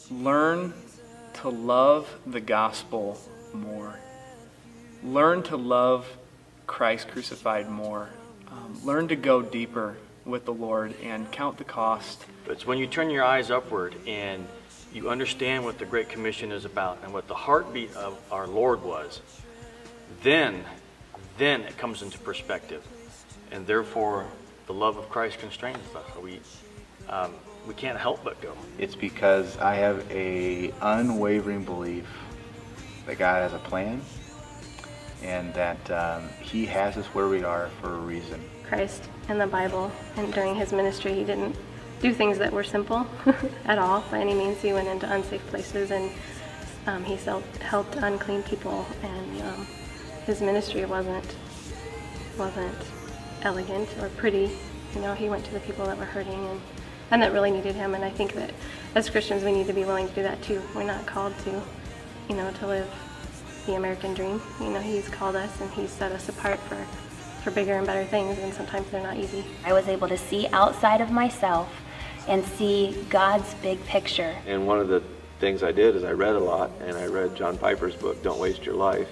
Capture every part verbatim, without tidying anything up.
learn to love the gospel more. Learn to love Christ crucified more. Um, learn to go deeper with the Lord and count the cost. It's when you turn your eyes upward and you understand what the Great Commission is about and what the heartbeat of our Lord was, then, then it comes into perspective. And therefore, the love of Christ constrains us. We, um, we can't help but go. It's because I have a unwavering belief that God has a plan and that um, He has us where we are for a reason. Christ in the Bible and during His ministry, He didn't do things that were simple at all by any means. He went into unsafe places and um, He helped unclean people, and um, His ministry wasn't wasn't elegant or pretty. You know, He went to the people that were hurting and, and that really needed Him. And I think that as Christians we need to be willing to do that too. We're not called to, you know, to live the American dream. You know, He's called us and He's set us apart for, for bigger and better things, and sometimes they're not easy. I was able to see outside of myself and see God's big picture. And one of the things I did is I read a lot, and I read John Piper's book, Don't Waste Your Life.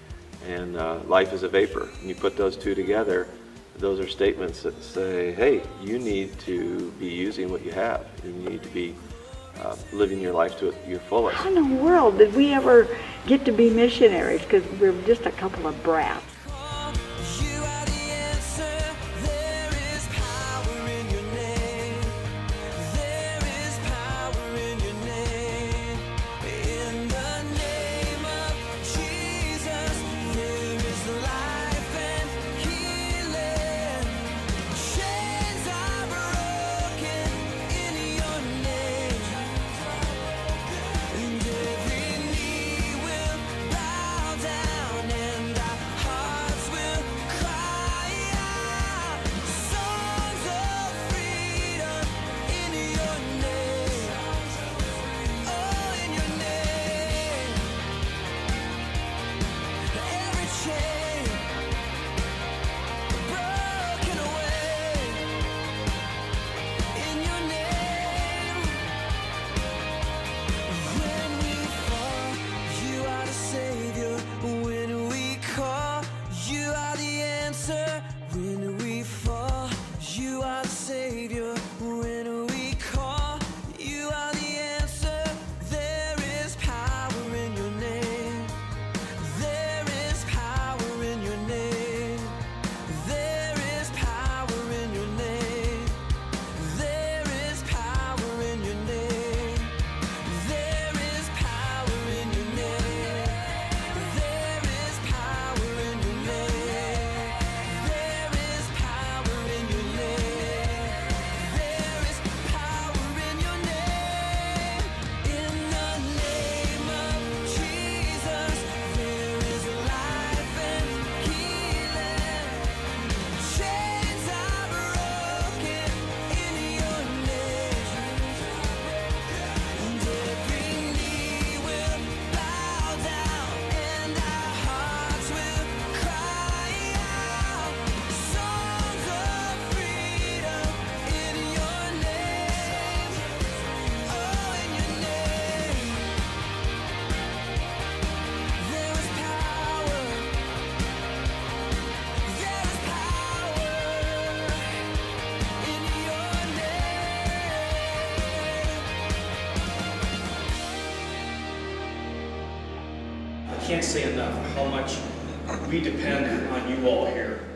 And uh, life is a vapor. And you put those two together, those are statements that say, hey, you need to be using what you have. You need to be uh, living your life to your fullest. How in the world did we ever get to be missionaries? Because we're just a couple of brats. I can't say enough how much we depend on you all here.